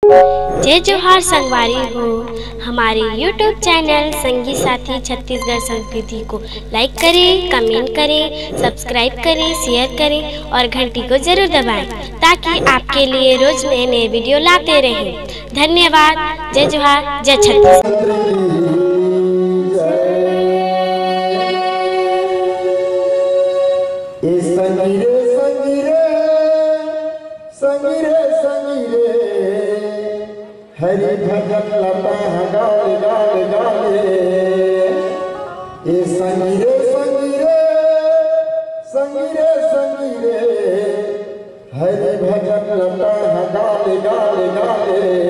जय जोहार संगवारी हो। हमारे YouTube चैनल संगी साथी छत्तीसगढ़ संस्कृति को लाइक करें, कमेंट करें, सब्सक्राइब करें, शेयर करें और घंटी को जरूर दबाएं ताकि आपके लिए रोज नए नए वीडियो लाते रहें। धन्यवाद। जय जोहार, जय छत्तीसगढ़। हरि भजन लता गाले गाले गाले ए संगीरे संगीरे संगीरे संगीरे हरि भजन लता गाले गाले गाले।